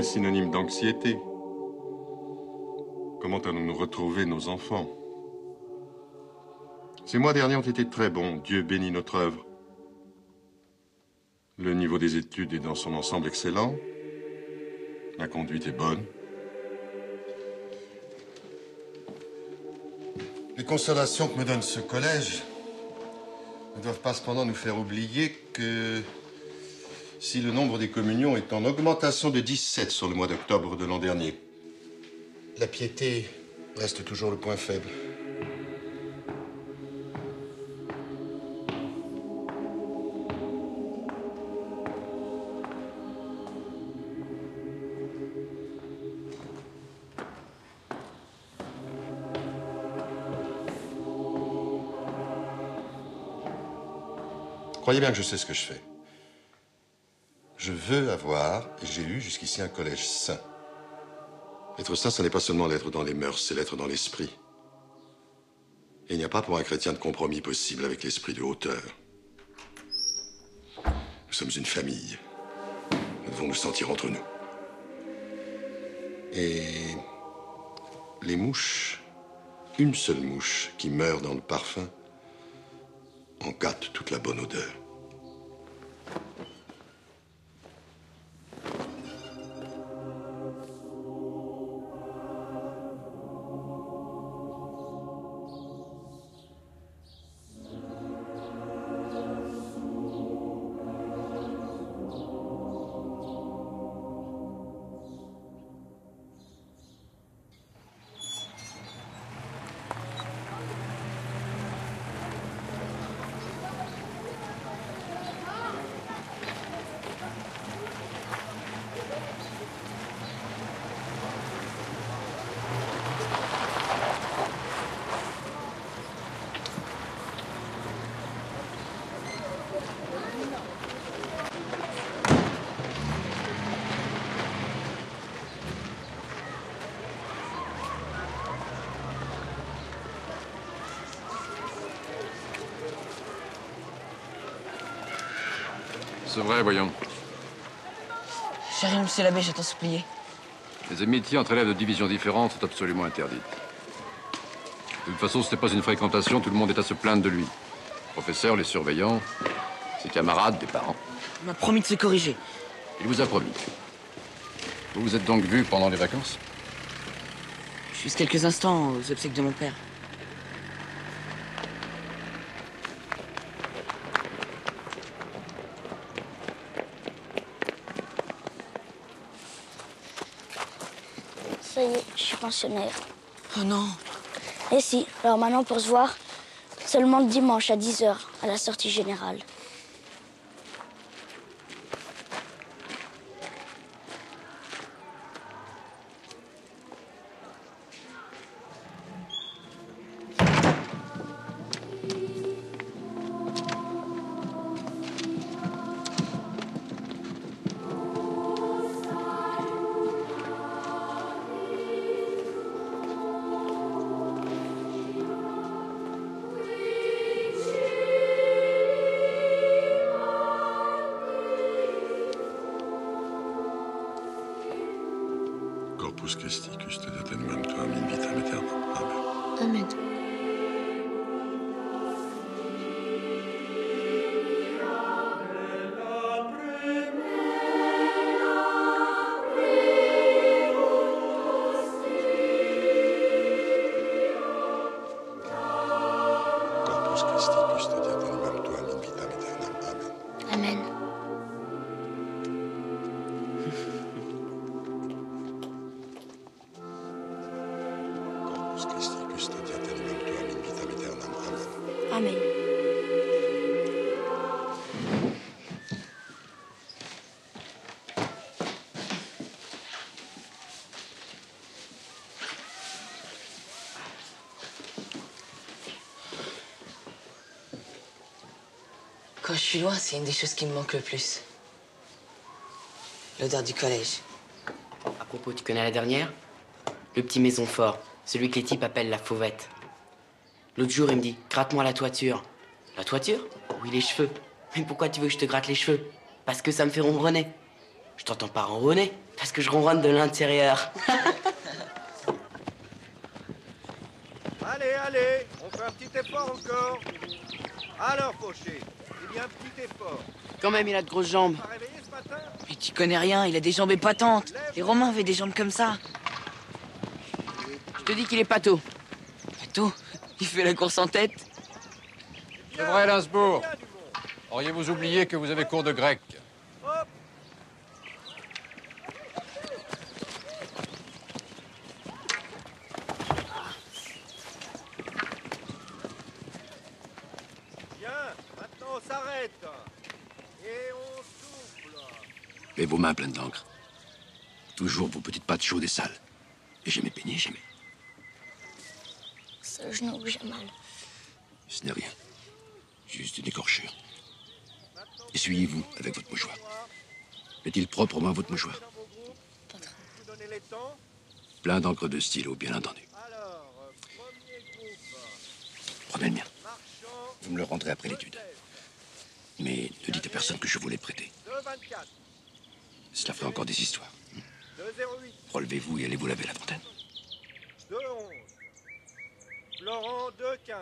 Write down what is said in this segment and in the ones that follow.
synonyme d'anxiété. Comment allons-nous retrouver nos enfants? Ces mois derniers ont été très bons. Dieu bénit notre œuvre. Le niveau des études est dans son ensemble excellent. La conduite est bonne. Les consolations que me donne ce collège ne doivent pas cependant nous faire oublier que si le nombre des communions est en augmentation de 17 sur le mois d'octobre de l'an dernier, la piété reste toujours le point faible. Croyez bien que je sais ce que je fais. Je veux avoir, et j'ai eu jusqu'ici un collège saint. Être saint, ce n'est pas seulement l'être dans les mœurs, c'est l'être dans l'esprit. Et il n'y a pas pour un chrétien de compromis possible avec l'esprit de hauteur. Nous sommes une famille. Nous devons nous sentir entre nous. Et les mouches, une seule mouche qui meurt dans le parfum, en gâte toute la bonne odeur. C'est vrai, voyons. Chéri, monsieur l'abbé, je t'en supplie. Les amitiés entre élèves de divisions différentes sont absolument interdites. De toute façon, ce n'est pas une fréquentation, tout le monde est à se plaindre de lui. Le professeur, les surveillants, ses camarades, des parents. Il m'a promis de se corriger. Il vous a promis. Vous vous êtes donc vus pendant les vacances? Juste quelques instants aux obsèques de mon père. Ça y est, je suis pensionnaire. Oh non. Et si, alors maintenant pour se voir, seulement le dimanche à 10 h, à la sortie générale. Corpus Christi, custodiet tenuem tuam in vitam aeternam. Amen. Amen. Corpus Christi, custodiet tenuem tuam in vitam aeternam. Amen. Amen. Corpus Christi, custodiet tenuem tuam in vitam aeternam. Amen. Amen. Quand je suis loin, c'est une des choses qui me manque le plus. L'odeur du collège. À propos, tu connais la dernière? Le petit maison fort, celui que les types appellent la fauvette. L'autre jour, il me dit, gratte-moi la toiture. La toiture? Oui, les cheveux. Mais pourquoi tu veux que je te gratte les cheveux? Parce que ça me fait ronronner. Je t'entends pas ronronner. Parce que je ronronne de l'intérieur. Allez, allez, on fait un petit effort encore. Alors, Fauché, il y a un petit effort. Quand même, il a de grosses jambes. Pas réveillé ce matin? Mais tu connais rien, il a des jambes épatantes. Les Romains avaient des jambes comme ça. Je te dis qu'il est pâteau. Attends, il fait la course en tête. C'est vrai, Linsbourg. Auriez-vous oublié que vous avez cours de grec? Hop. Bien, maintenant on s'arrête. Et on souffle. Et vos mains pleines d'encre. Toujours vos petites pattes chaudes et sales. Et jamais peignées, jamais. C'est le genou que j'ai mal. Ce n'est rien. Juste une écorchure. Essuyez-vous avec votre mouchoir. Est-il propre au moins votre mouchoir? Dans vos groupes, vous donnez les temps. Plein d'encre de stylo, bien entendu. Alors, premier groupe. Prenez le mien. Marchand. Vous me le rendrez après l'étude. Mais ne dites à personne que je vous l'ai prêté. 2,24. Cela ferait encore des histoires. 2,08. Relevez-vous et allez vous laver la fontaine. 2,11. Florent, 2,15.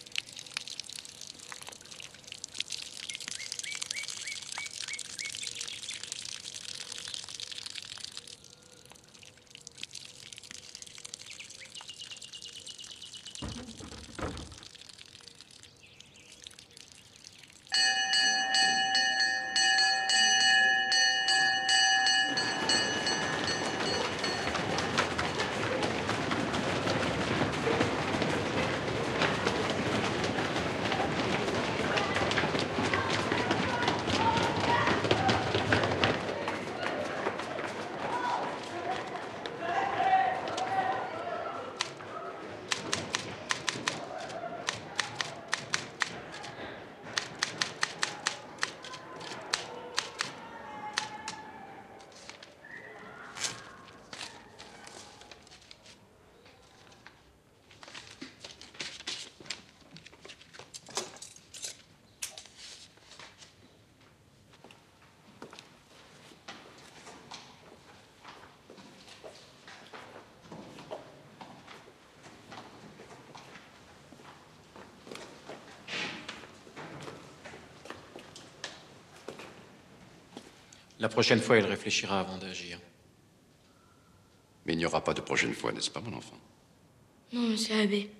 La prochaine fois, il réfléchira avant d'agir. Mais il n'y aura pas de prochaine fois, n'est-ce pas, mon enfant? Non, monsieur l'abbé.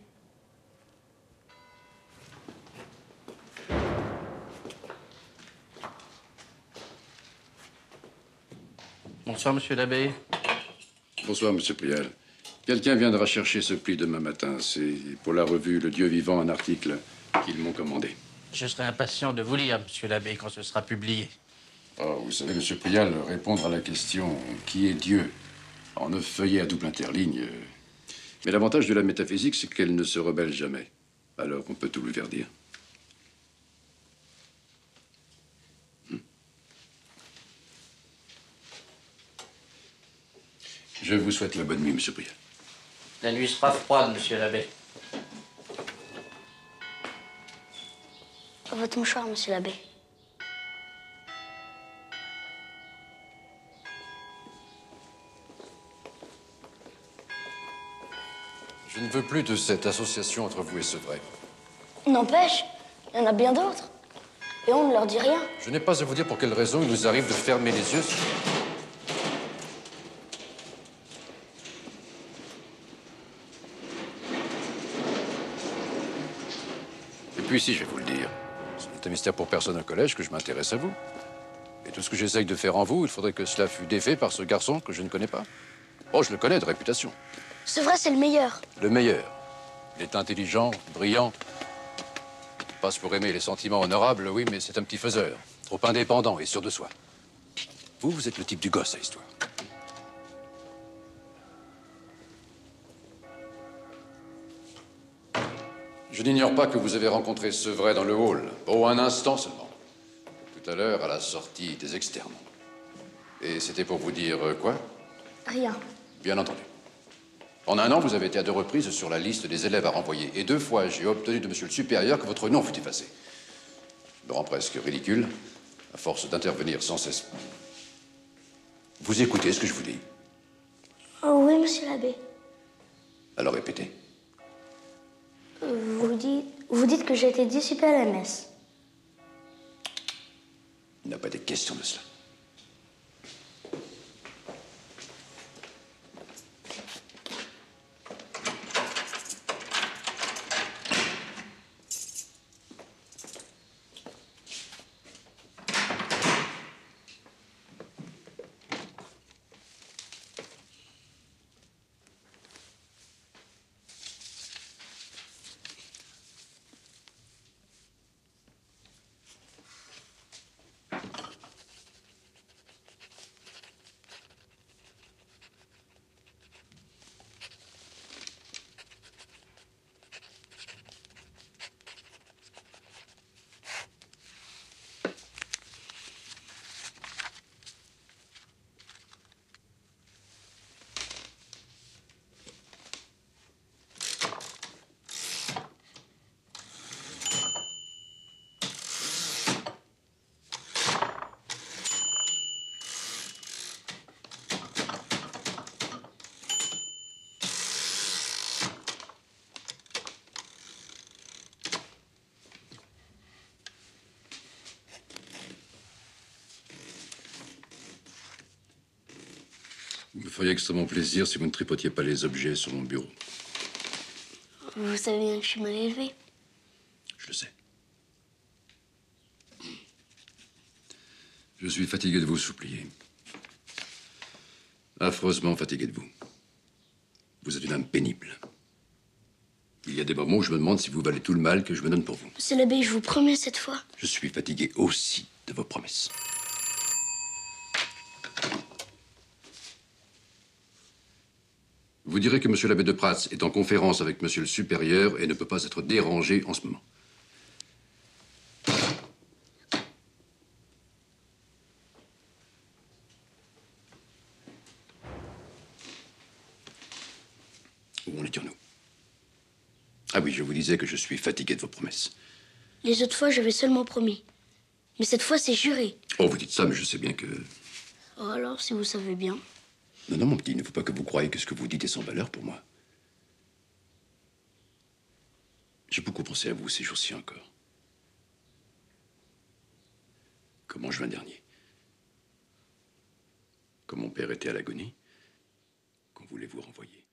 Bonsoir, monsieur l'abbé. Bonsoir, monsieur Priel. Quelqu'un viendra chercher ce pli demain matin. C'est pour la revue Le Dieu vivant, un article qu'ils m'ont commandé. Je serai impatient de vous lire, monsieur l'abbé, quand ce sera publié. Oh, vous savez, monsieur Prial, répondre à la question « Qui est Dieu ?» en 9 feuillets à double interligne. Mais l'avantage de la métaphysique, c'est qu'elle ne se rebelle jamais. Alors on peut tout lui faire dire. Je vous souhaite la bonne nuit, monsieur Prial. La nuit sera froide, monsieur l'abbé. Votre mouchoir, monsieur l'abbé. Je ne veux plus de cette association entre vous et Sevray. N'empêche, il y en a bien d'autres. Et on ne leur dit rien. Je n'ai pas à vous dire pour quelle raison il nous arrive de fermer les yeux. Et puis si, je vais vous le dire, ce n'est un mystère pour personne au collège que je m'intéresse à vous. Et tout ce que j'essaye de faire en vous, il faudrait que cela fût défait par ce garçon que je ne connais pas. Oh, je le connais de réputation. C'est vrai, c'est le meilleur. Le meilleur. Il est intelligent, brillant. Il passe pour aimer les sentiments honorables, oui, mais c'est un petit faiseur. Trop indépendant et sûr de soi. Vous, vous êtes le type du gosse à histoire. Je n'ignore pas que vous avez rencontré Sevray dans le hall. Oh, un instant seulement. Tout à l'heure, à la sortie des externes. Et c'était pour vous dire quoi? Rien. Bien entendu. En un an, vous avez été à 2 reprises sur la liste des élèves à renvoyer. Et 2 fois, j'ai obtenu de monsieur le supérieur que votre nom fût effacé. Je me rends presque ridicule, à force d'intervenir sans cesse. Vous écoutez ce que je vous dis? Oh oui, monsieur l'abbé. Alors répétez. Vous dites que j'ai été dissipé à la messe. Il n'a pas été question de cela. Vous me feriez extrêmement plaisir si vous ne tripotiez pas les objets sur mon bureau. Vous savez bien que je suis mal élevée. Je le sais. Je suis fatigué de vous supplier. Affreusement fatigué de vous. Vous êtes une âme pénible. Il y a des moments où je me demande si vous valez tout le mal que je me donne pour vous. Monsieur l'abbé, je vous promets cette fois. Je suis fatigué aussi de vos promesses. Vous direz que monsieur l'abbé de Prats est en conférence avec monsieur le supérieur et ne peut pas être dérangé en ce moment. Où en étions-nous? Ah oui, je vous disais que je suis fatigué de vos promesses. Les autres fois, j'avais seulement promis. Mais cette fois, c'est juré. Oh, vous dites ça, mais je sais bien que... Oh, alors, si vous savez bien. Non, non, mon petit, il ne faut pas que vous croyiez que ce que vous dites est sans valeur pour moi. J'ai beaucoup pensé à vous ces jours-ci encore. Comme en juin dernier. Quand mon père était à l'agonie, qu'on voulait vous renvoyer.